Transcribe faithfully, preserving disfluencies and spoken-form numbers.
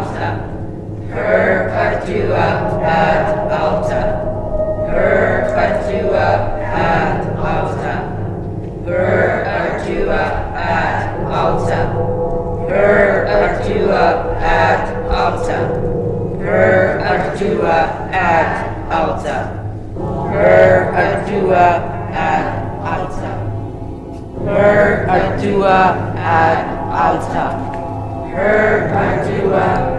alta. Per ardua ad alta. Per ardua ad alta. Per ardua ad alta. Per ardua ad alta. Per ardua ad alta. Per ardua ad alta. Per ardua ad alta. Per ardua